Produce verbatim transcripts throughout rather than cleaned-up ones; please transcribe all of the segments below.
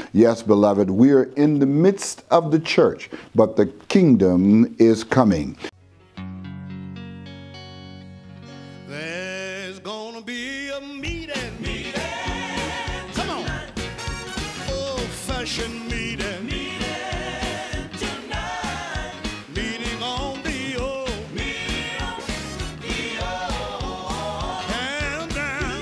Yes, beloved, we are in the midst of the church, but the kingdom is coming. There's gonna be a meeting. Meeting. Come on. Old-fashioned meeting. Meeting tonight. Meeting on the old. Meeting on the old. Countdown.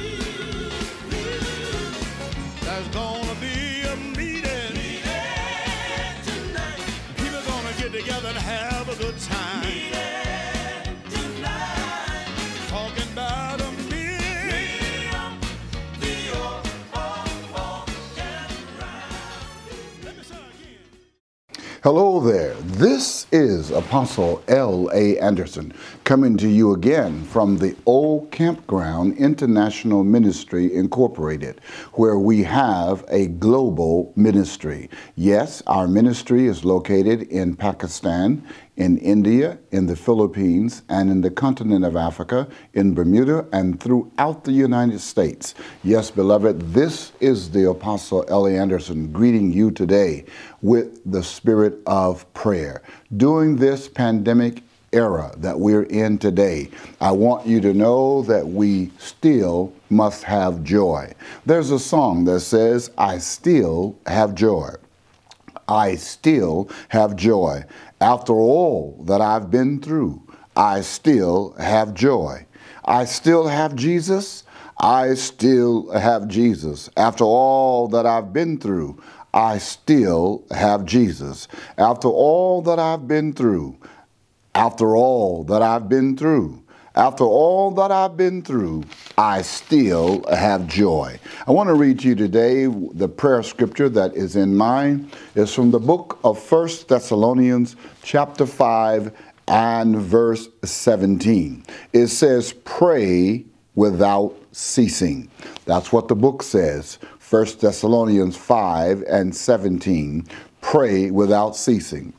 There's gonna be a meeting. Meeting tonight. People gonna get together and have a good time. Meeting. Hello there. This is Apostle L A Anderson coming to you again from the Old Campground International Ministry Incorporated, where we have a global ministry. Yes, our ministry is located in Pakistan, in India, in the Philippines, and in the continent of Africa, in Bermuda, and throughout the United States. Yes, beloved, this is the Apostle L A Anderson greeting you today with the spirit of prayer. During this pandemic era that we're in today, I want you to know that we still must have joy. There's a song that says, I still have joy. I still have joy. After all that I've been through, I still have joy. I still have Jesus. I still have Jesus. After all that I've been through, I still have Jesus. After all that I've been through, after all that I've been through, after all that I've been through, I still have joy. I want to read to you today the prayer scripture that is in mine. It's from the book of First Thessalonians chapter five and verse seventeen. It says, pray without ceasing. That's what the book says. First Thessalonians five and seventeen, pray without ceasing.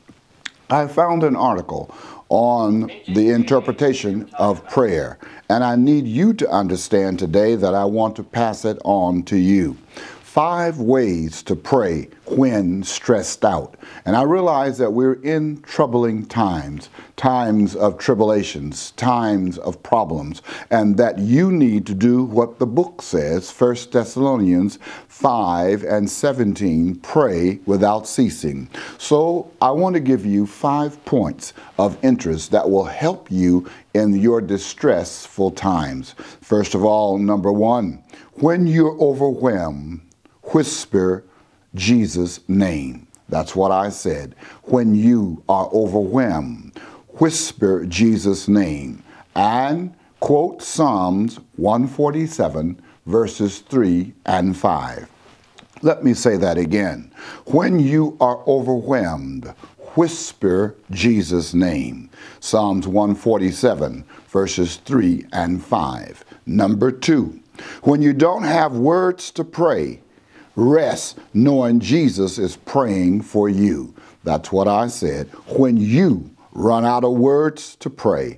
I found an article on the interpretation of prayer, and I need you to understand today that I want to pass it on to you. Five ways to pray when stressed out. And I realize that we're in troubling times, times of tribulations, times of problems, and that you need to do what the book says, First Thessalonians five and seventeen, pray without ceasing. So I want to give you five points of interest that will help you in your distressful times. First of all, number one, when you're overwhelmed, whisper Jesus' name. That's what I said. When you are overwhelmed, whisper Jesus' name. And quote Psalms one forty-seven, verses three and five. Let me say that again. When you are overwhelmed, whisper Jesus' name. Psalms one forty-seven, verses three and five. Number two, when you don't have words to pray, rest knowing Jesus is praying for you. That's what I said. When you run out of words to pray,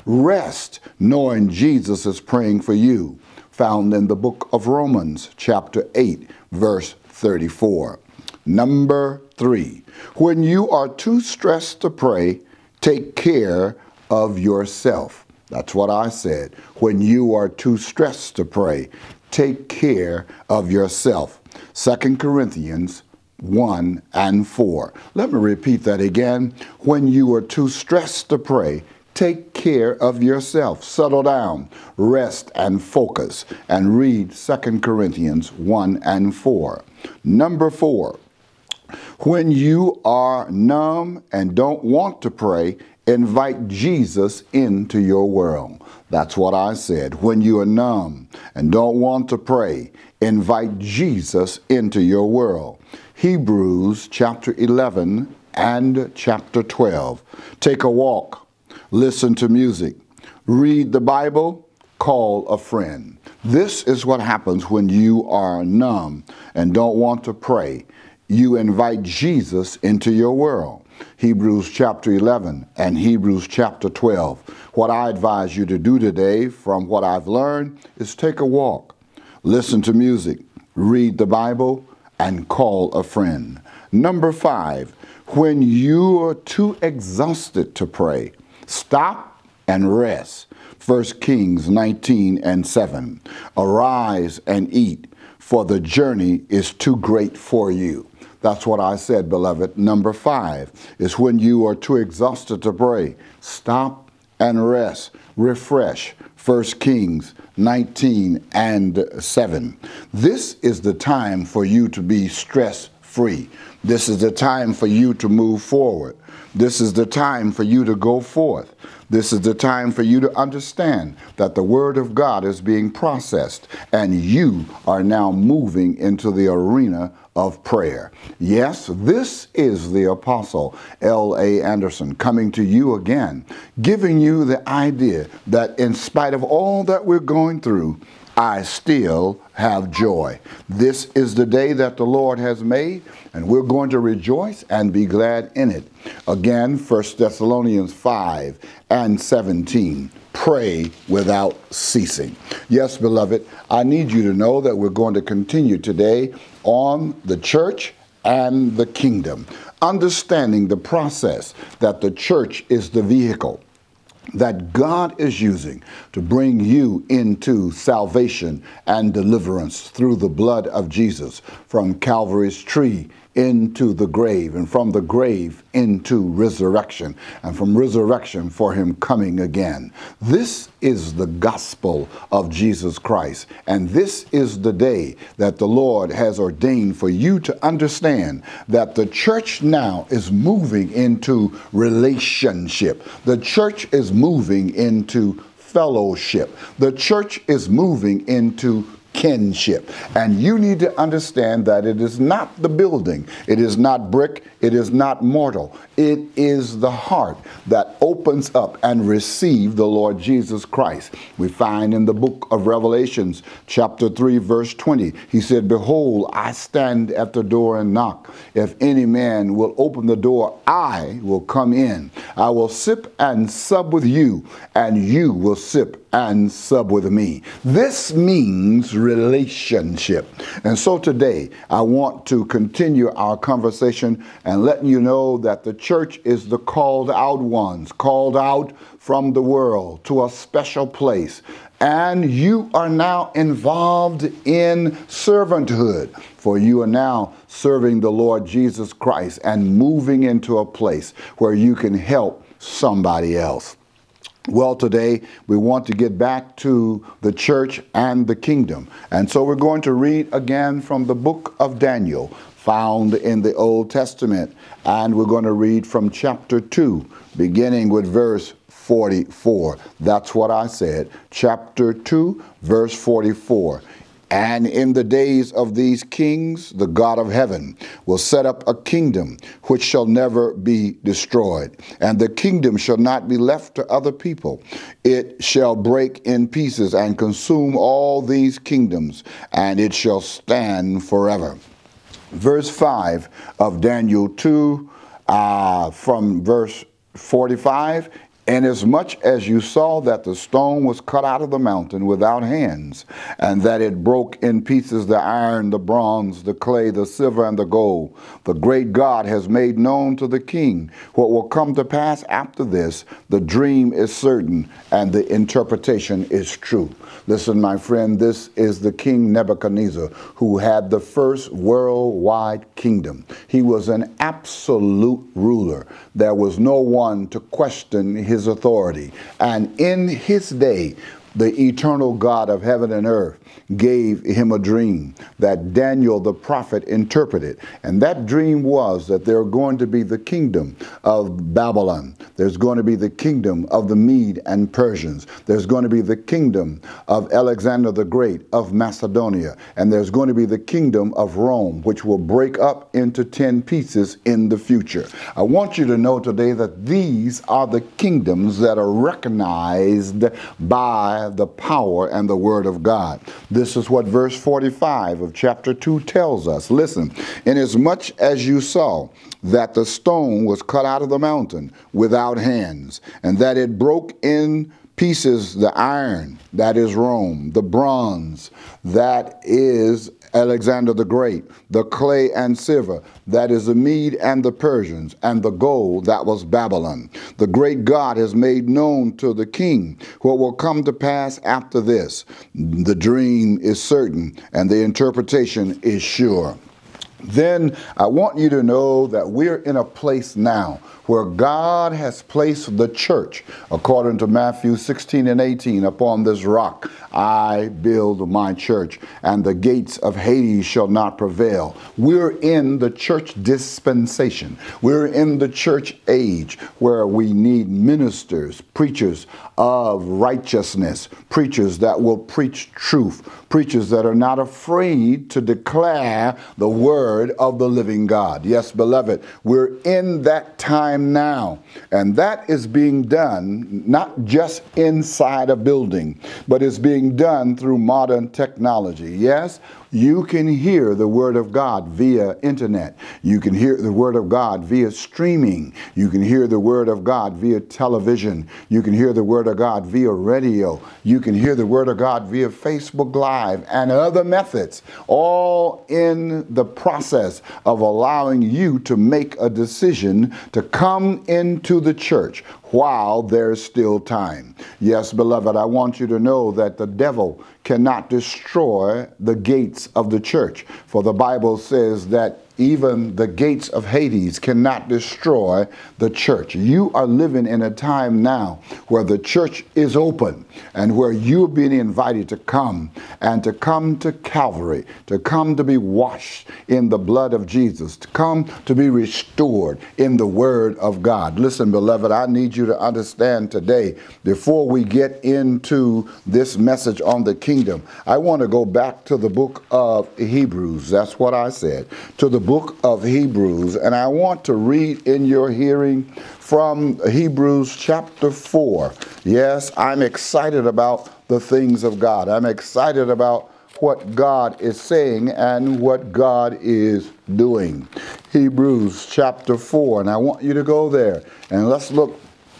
rest knowing Jesus is praying for you. Found in the book of Romans, chapter eight, verse thirty-four. Number three, when you are too stressed to pray, take care of yourself. That's what I said. When you are too stressed to pray, take care of yourself. Second Corinthians one and four. Let me repeat that again. When you are too stressed to pray, take care of yourself. Settle down, rest and focus, and read Second Corinthians one and four. Number four, when you are numb and don't want to pray, invite Jesus into your world. That's what I said. When you are numb and don't want to pray, invite Jesus into your world. Hebrews chapter eleven and chapter twelve. Take a walk, listen to music, read the Bible, call a friend. This is what happens when you are numb and don't want to pray. You invite Jesus into your world. Hebrews chapter eleven and Hebrews chapter twelve. What I advise you to do today from what I've learned is take a walk, listen to music, read the Bible, and call a friend. Number five, when you are too exhausted to pray, stop and rest. First Kings nineteen and seven. Arise and eat, for the journey is too great for you. That's what I said, beloved. Number five is when you are too exhausted to pray, stop and rest, refresh. First Kings nineteen and seven. This is the time for you to be stress-free. This is the time for you to move forward. This is the time for you to go forth. This is the time for you to understand that the Word of God is being processed and you are now moving into the arena of prayer. Yes, this is the Apostle L A Anderson coming to you again, giving you the idea that in spite of all that we're going through, I still have joy. This is the day that the Lord has made, and we're going to rejoice and be glad in it. Again, First Thessalonians five and seventeen. Pray without ceasing. Yes, beloved, I need you to know that we're going to continue today on the church and the kingdom, understanding the process that the church is the vehicle that God is using to bring you into salvation and deliverance through the blood of Jesus, from Calvary's tree into the grave, and from the grave into resurrection, and from resurrection for him coming again. This is the gospel of Jesus Christ, and this is the day that the Lord has ordained for you to understand that the church now is moving into relationship. The church is moving into fellowship. The church is moving into kinship. And you need to understand that it is not the building, it is not brick, it is not mortal. It is the heart that opens up and receives the Lord Jesus Christ. We find in the book of Revelations, chapter three, verse twenty, he said, "Behold, I stand at the door and knock. If any man will open the door, I will come in. I will sip and sub with you, and you will sip and sub with me." This means relationship. And so today, I want to continue our conversation and letting you know that the church is the called out ones, called out from the world to a special place. And you are now involved in servanthood, for you are now serving the Lord Jesus Christ and moving into a place where you can help somebody else. Well, today we want to get back to the church and the kingdom. And so we're going to read again from the book of Daniel, found in the Old Testament. And we're going to read from chapter two, beginning with verse forty-four. That's what I said. Chapter two, verse forty-four. "And in the days of these kings, the God of heaven will set up a kingdom which shall never be destroyed. And the kingdom shall not be left to other people. It shall break in pieces and consume all these kingdoms, and it shall stand forever." Verse five of Daniel two, uh, from verse forty-five. "Inasmuch as you saw that the stone was cut out of the mountain without hands, and that it broke in pieces the iron, the bronze, the clay, the silver, and the gold, the great God has made known to the king what will come to pass after this. The dream is certain, and the interpretation is true." Listen, my friend, this is the King Nebuchadnezzar, who had the first worldwide kingdom. He was an absolute ruler. There was no one to question his his authority. And in his day, the eternal God of heaven and earth gave him a dream that Daniel the prophet interpreted. And that dream was that there are going to be the kingdom of Babylon. There's going to be the kingdom of the Mede and Persians. There's going to be the kingdom of Alexander the Great of Macedonia. And there's going to be the kingdom of Rome, which will break up into ten pieces in the future. I want you to know today that these are the kingdoms that are recognized by the power and the word of God. This is what verse forty-five of chapter two tells us. Listen, "Inasmuch as you saw that the stone was cut out of the mountain without hands, and that it broke in pieces, the iron, that is Rome, the bronze, that is Alexander the Great, the clay and silver, that is the Mede and the Persians, and the gold, that was Babylon. The great God has made known to the king what will come to pass after this. The dream is certain, and the interpretation is sure. Then I want you to know that we're in a place now where God has placed the church, according to Matthew sixteen and eighteen, upon this rock I build my church, and the gates of Hades shall not prevail. We're in the church dispensation. We're in the church age where we need ministers, preachers of righteousness, preachers that will preach truth, preachers that are not afraid to declare the word of the living God. Yes, beloved, we're in that time now, and that is being done not just inside a building, but it's being done through modern technology. Yes, you can hear the word of God via internet. You can hear the word of God via streaming. You can hear the word of God via television. You can hear the word of God via radio. You can hear the word of God via Facebook Live and other methods, all in the process of allowing you to make a decision to come into the church while there's still time. Yes, beloved, I want you to know that the devil cannot destroy the gates of the church. For the Bible says that even the gates of Hades cannot destroy the church. You are living in a time now where the church is open and where you're being invited to come and to come to Calvary, to come to be washed in the blood of Jesus, to come to be restored in the word of God. Listen, beloved, I need you to understand today, before we get into this message on the kingdom, I want to go back to the book of Hebrews. That's what I said. To the book of Hebrews, and I want to read in your hearing from Hebrews chapter four. Yes, I'm excited about the things of God. I'm excited about what God is saying and what God is doing. Hebrews chapter four, and I want you to go there and let's look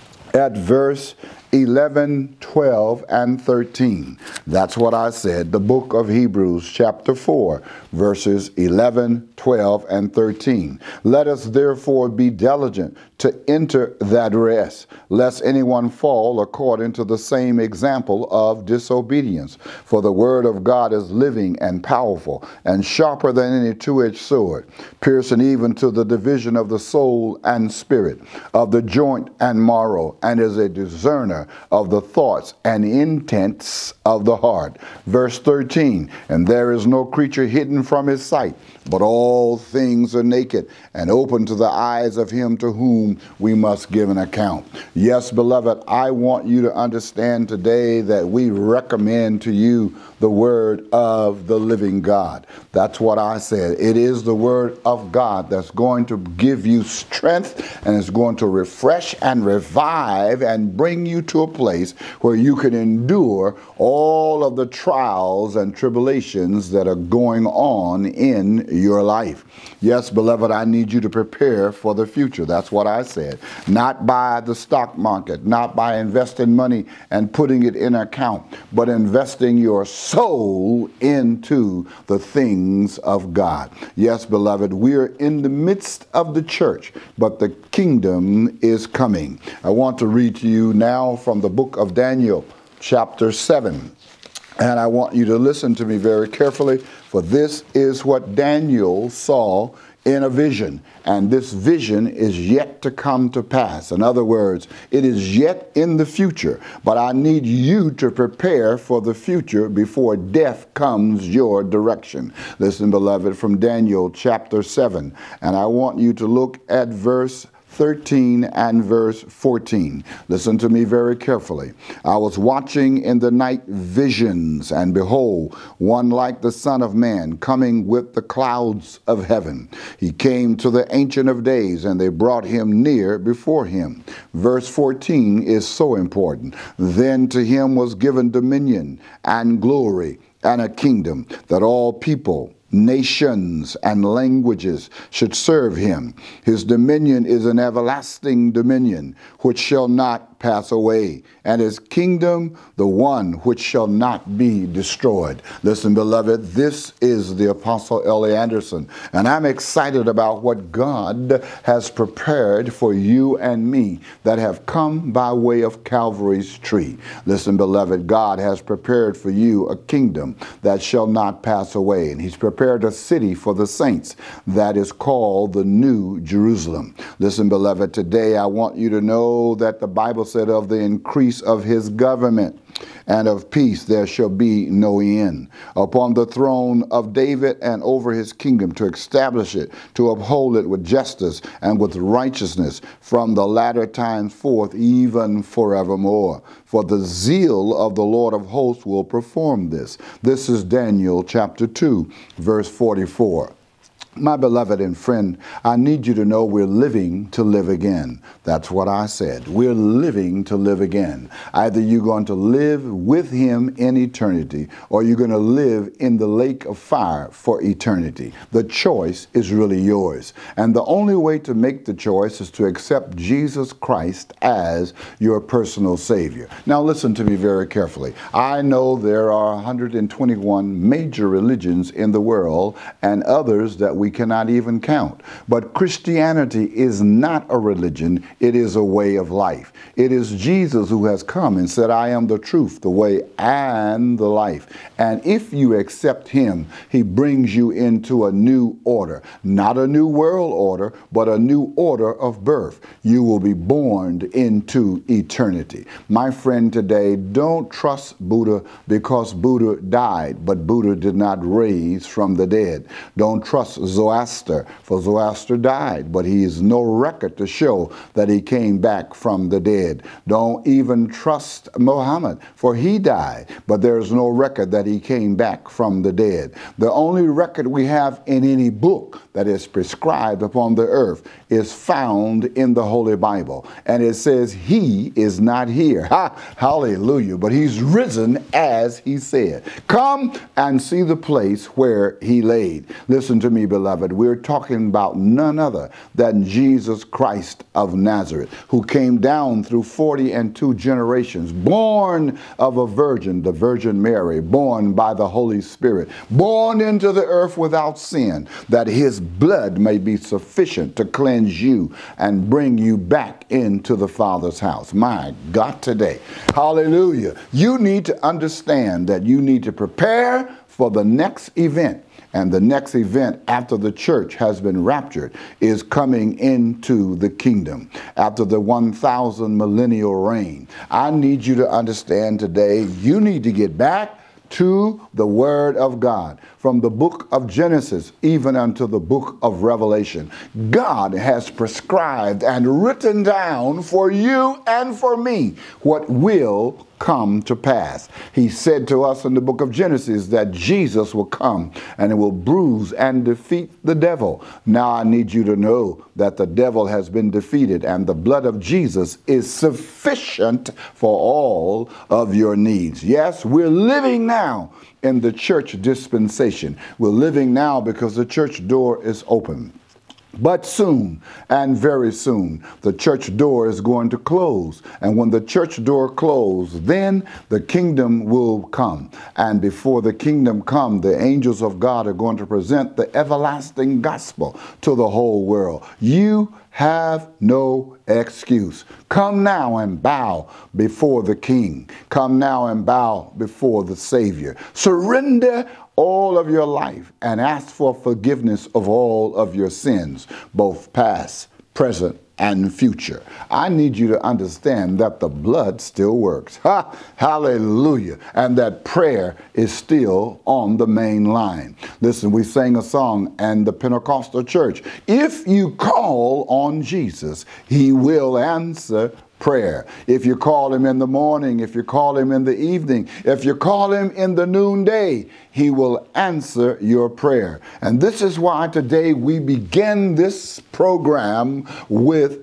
at verse eleven, twelve, and thirteen. That's what I said. The book of Hebrews chapter four, verses eleven, twelve, and thirteen. Let us therefore be diligent to enter that rest, lest anyone fall according to the same example of disobedience. For the word of God is living and powerful, and sharper than any two-edged sword, piercing even to the division of the soul and spirit, of the joint and marrow, and is a discerner of the thoughts and intents of the heart. Verse thirteen, and there is no creature hidden from his sight, but all things are naked and open to the eyes of him to whom we must give an account. Yes, beloved, I want you to understand today that we recommend to you the word of the living God. That's what I said. It is the word of God that's going to give you strength, and it's going to refresh and revive and bring you to a place where you can endure all of the trials and tribulations that are going on in your life. Yes, beloved, I need you to prepare for the future. That's what I said. Not by the stock market, not by investing money and putting it in an account, but investing your soul into the things of God. Yes, beloved, we're in the midst of the church, but the kingdom is coming. I want to read to you now from the book of Daniel, chapter seven. And I want you to listen to me very carefully, for this is what Daniel saw in a vision, and this vision is yet to come to pass. In other words, it is yet in the future, but I need you to prepare for the future before death comes your direction. Listen, beloved, from Daniel chapter seven, and I want you to look at verse thirteen and verse fourteen. Listen to me very carefully. I was watching in the night visions, and behold, one like the Son of Man coming with the clouds of heaven. He came to the Ancient of Days, and they brought him near before him. Verse fourteen is so important. Then to him was given dominion and glory and a kingdom, that all people, nations, and languages should serve him. His dominion is an everlasting dominion which shall not pass away, and his kingdom the one which shall not be destroyed. Listen, beloved, this is the Apostle L A Anderson, and I'm excited about what God has prepared for you and me that have come by way of Calvary's tree. Listen, beloved, God has prepared for you a kingdom that shall not pass away, and he's prepared a city for the saints that is called the New Jerusalem. Listen, beloved, today I want you to know that the Bible said of the increase of his government and of peace there shall be no end, upon the throne of David and over his kingdom, to establish it, to uphold it with justice and with righteousness from the latter times forth, even forevermore. For the zeal of the Lord of hosts will perform this. This is Daniel chapter two, verse forty-four. My beloved and friend, I need you to know we're living to live again. That's what I said. We're living to live again. Either you're going to live with him in eternity, or you're going to live in the lake of fire for eternity. The choice is really yours. And the only way to make the choice is to accept Jesus Christ as your personal Savior. Now listen to me very carefully. I know there are one hundred twenty-one major religions in the world and others that we we cannot even count. But Christianity is not a religion. It is a way of life. It is Jesus who has come and said, I am the truth, the way, and the life. And if you accept him, he brings you into a new order. Not a new world order, but a new order of birth. You will be born into eternity. My friend, today, don't trust Buddha because Buddha died, but Buddha did not raise from the dead. Don't trust Zoroaster, for Zoroaster died, but he has no record to show that he came back from the dead. Don't even trust Muhammad, for he died, but there is no record that he came back from the dead. The only record we have in any book that is prescribed upon the earth is found in the Holy Bible, and it says he is not here. Ha! Hallelujah! But he's risen as he said. Come and see the place where he laid. Listen to me, beloved. We're talking about none other than Jesus Christ of Nazareth, who came down through forty and two generations, born of a virgin, the Virgin Mary, born by the Holy Spirit, born into the earth without sin, that his blood may be sufficient to cleanse you and bring you back into the Father's house. My God, today, hallelujah, you need to understand that you need to prepare for the next event. And the next event after the church has been raptured is coming into the kingdom after the one thousand millennial reign. I need you to understand today, you need to get back to the Word of God. From the book of Genesis even unto the book of Revelation, God has prescribed and written down for you and for me what will come to pass. He said to us in the book of Genesis that Jesus will come and it will bruise and defeat the devil. Now I need you to know that the devil has been defeated and the blood of Jesus is sufficient for all of your needs. Yes, we're living now in the church dispensation. We're living now because the church door is open. But soon, and very soon, the church door is going to close. And when the church door closes, then the kingdom will come. And before the kingdom come, the angels of God are going to present the everlasting gospel to the whole world. You have no excuse. Come now and bow before the King. Come now and bow before the Savior. Surrender all of your life and ask for forgiveness of all of your sins, both past, present, and future. I need you to understand that the blood still works. Ha! Hallelujah. And that prayer is still on the main line. Listen, we sang a song in the Pentecostal church. If you call on Jesus, he will answer prayer. If you call him in the morning, if you call him in the evening, if you call him in the noonday, he will answer your prayer. And this is why today we begin this program with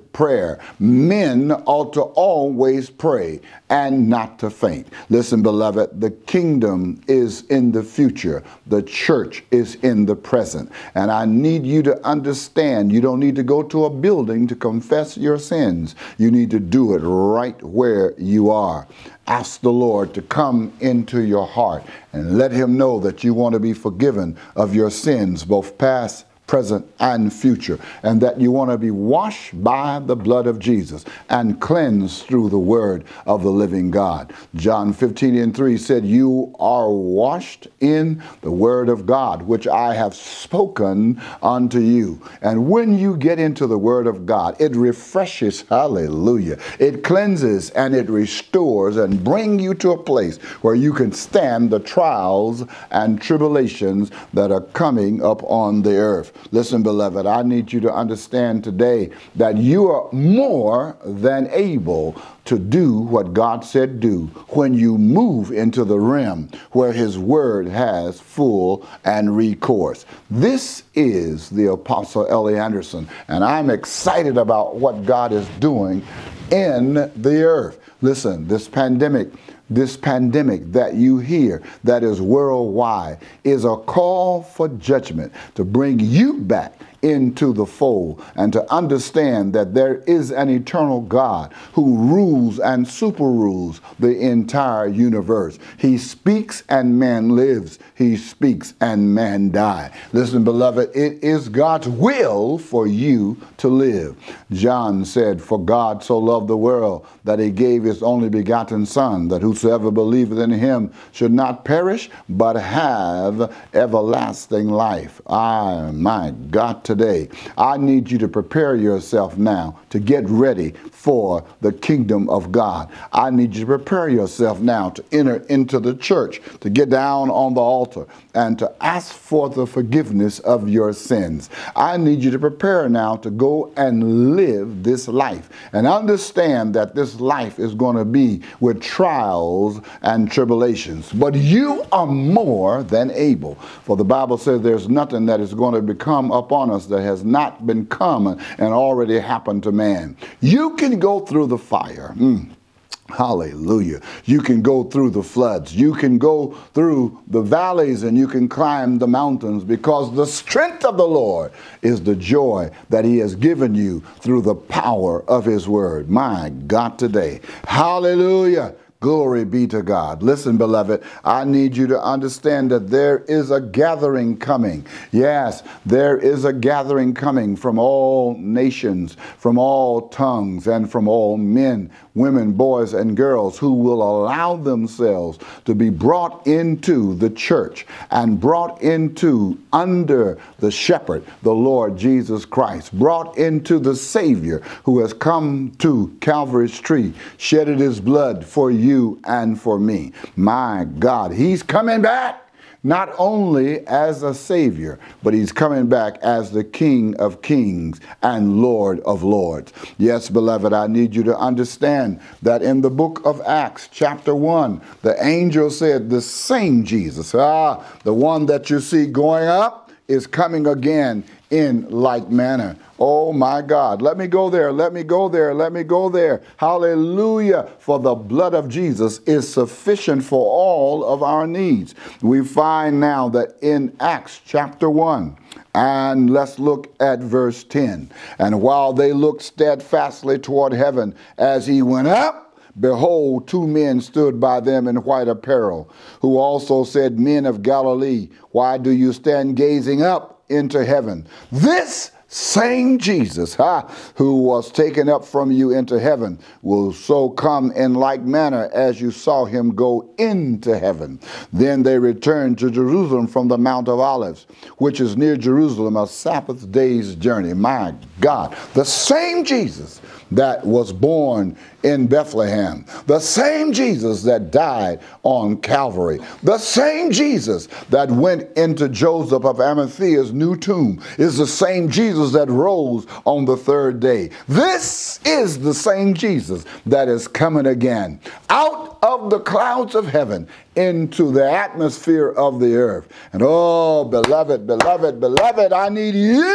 prayer. Men ought to always pray and not to faint. Listen, beloved, the kingdom is in the future. The church is in the present. And I need you to understand, you don't need to go to a building to confess your sins. You need to do it right where you are. Ask the Lord to come into your heart and let him know that you want to be forgiven of your sins, both past, present, and future, and that you want to be washed by the blood of Jesus and cleansed through the word of the living God. John fifteen and three said, you are washed in the word of God, which I have spoken unto you. And when you get into the word of God, it refreshes, hallelujah. It cleanses and it restores and brings you to a place where you can stand the trials and tribulations that are coming up on the earth. Listen, beloved, I need you to understand today that you are more than able to do what God said do when you move into the realm where his word has full and recourse. This is the Apostle Ellie Anderson, and I'm excited about what God is doing in the earth. Listen, this pandemic This pandemic that you hear that is worldwide is a call for judgment to bring you back into the fold and to understand that there is an eternal God who rules and super rules the entire universe. He speaks and man lives. He speaks and man dies. Listen, beloved, it is God's will for you to live. John said, for God so loved the world that he gave his only begotten Son, that whosoever believeth in him should not perish, but have everlasting life. Ah, my God, today, I need you to prepare yourself now to get ready for the kingdom of God. I need you to prepare yourself now to enter into the church, to get down on the altar and to ask for the forgiveness of your sins. I need you to prepare now to go and live this life and understand that this life is going to be with trials and tribulations. But you are more than able. For the Bible says there's nothing that is going to become upon us that has not been come and already happened to man. You can go through the fire. Mm. Hallelujah. You can go through the floods. You can go through the valleys and you can climb the mountains, because the strength of the Lord is the joy that he has given you through the power of his word. My God, today. Hallelujah. Glory be to God. Listen, beloved, I need you to understand that there is a gathering coming. Yes, there is a gathering coming from all nations, from all tongues, and from all men, women, boys, and girls who will allow themselves to be brought into the church and brought into under the shepherd, the Lord Jesus Christ, brought into the Savior who has come to Calvary's tree, shedded his blood for you and for me. My God, he's coming back. Not only as a Savior, but he's coming back as the King of Kings and Lord of Lords. Yes, beloved, I need you to understand that in the book of Acts, chapter one, the angel said the same Jesus, ah, the one that you see going up, is coming again in like manner. Oh my God, let me go there, let me go there, let me go there. Hallelujah, for the blood of Jesus is sufficient for all of our needs. We find now that in Acts chapter one, and let's look at verse ten. And while they looked steadfastly toward heaven as he went up, behold, two men stood by them in white apparel, who also said, Men of Galilee, why do you stand gazing up into heaven? This same Jesus, ha, who was taken up from you into heaven, will so come in like manner as you saw him go into heaven. Then they returned to Jerusalem from the Mount of Olives, which is near Jerusalem, a Sabbath day's journey. My God, the same Jesus that was born in Bethlehem, the same Jesus that died on Calvary, the same Jesus that went into Joseph of Arimathea's new tomb is the same Jesus that rose on the third day. This is the same Jesus that is coming again out of the clouds of heaven into the atmosphere of the earth. And oh, beloved, beloved, beloved, I need you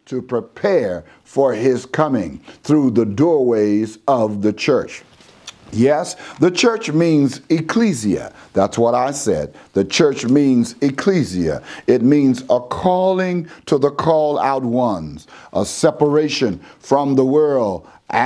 to prepare for his coming through the doorways of the church. Yes, the church means ecclesia. That's what I said. The church means ecclesia. It means a calling to the call out ones, a separation from the world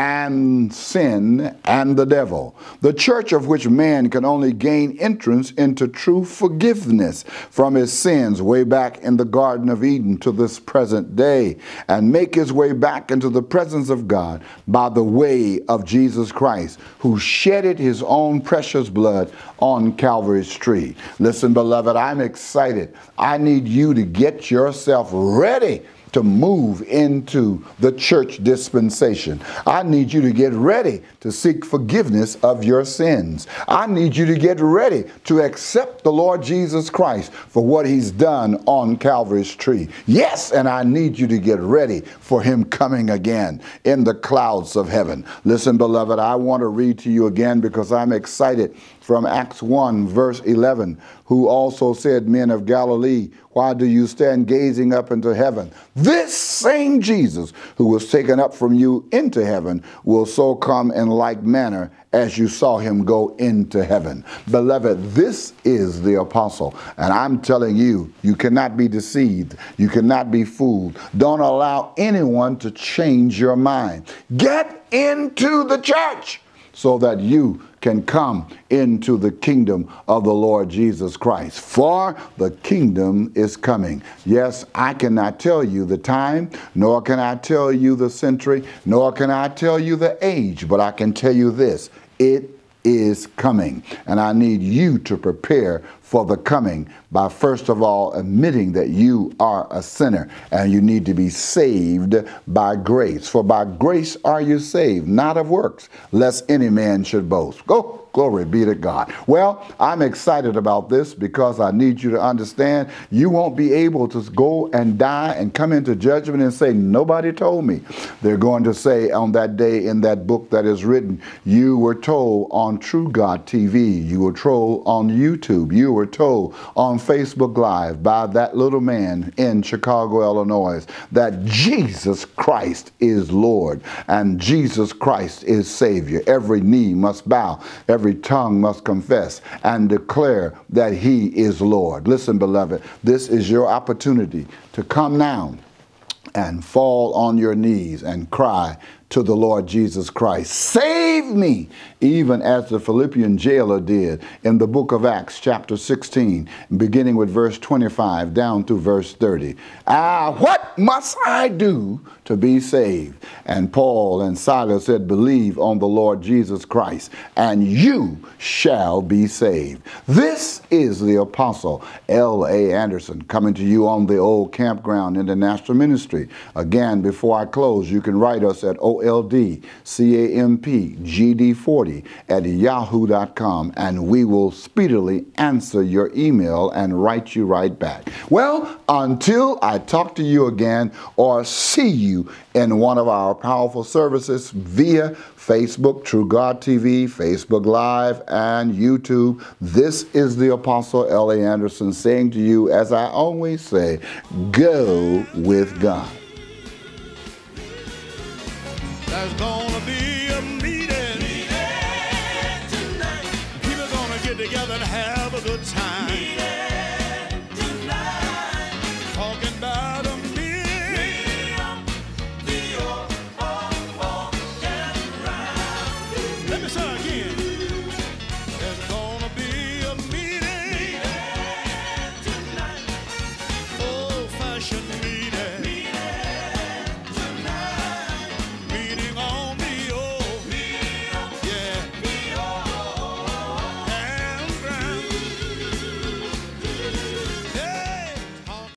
and sin and the devil. The church of which man can only gain entrance into true forgiveness from his sins way back in the Garden of Eden to this present day, and make his way back into the presence of God by the way of Jesus Christ, who shedded his own precious blood on Calvary's tree. Listen, beloved, I'm excited. I need you to get yourself ready to move into the church dispensation. I need you to get ready to seek forgiveness of your sins. I need you to get ready to accept the Lord Jesus Christ for what he's done on Calvary's tree. Yes, and I need you to get ready for him coming again in the clouds of heaven. Listen, beloved, I want to read to you again because I'm excited from Acts one, verse eleven, who also said, Men of Galilee, why do you stand gazing up into heaven? This same Jesus who was taken up from you into heaven will so come in like manner as you saw him go into heaven. Beloved, this is the apostle. And I'm telling you, you cannot be deceived. You cannot be fooled. Don't allow anyone to change your mind. Get into the church so that you can come into the kingdom of the Lord Jesus Christ. For the kingdom is coming. Yes, I cannot tell you the time, nor can I tell you the century, nor can I tell you the age, but I can tell you this: it is coming. And I need you to prepare for the coming by first of all admitting that you are a sinner and you need to be saved by grace. For by grace are you saved, not of works, lest any man should boast. Go. Glory be to God. Well, I'm excited about this because I need you to understand you won't be able to go and die and come into judgment and say, nobody told me. They're going to say on that day in that book that is written, you were told on True God T V, you were told on YouTube, you were told on Facebook Live by that little man in Chicago, Illinois, that Jesus Christ is Lord and Jesus Christ is Savior. Every knee must bow, every Every tongue must confess and declare that he is Lord. Listen, beloved, this is your opportunity to come now and fall on your knees and cry to the Lord Jesus Christ. Save me, even as the Philippian jailer did in the book of Acts chapter sixteen, beginning with verse twenty-five down to verse thirty. Ah, what must I do to be saved? And Paul and Silas said, believe on the Lord Jesus Christ, and you shall be saved. This is the Apostle L A Anderson coming to you on the Old Campground International Ministry. Again, before I close, you can write us at O L D C A M P G D forty at yahoo dot com, and we will speedily answer your email and write you right back. Well, until I talk to you again or see you in one of our powerful services via Facebook, True God T V, Facebook Live, and YouTube, this is the Apostle L A Anderson saying to you, as I always say, go with God. There's gonna be a meeting, meeting tonight. People gonna get together and have a good time. Meeting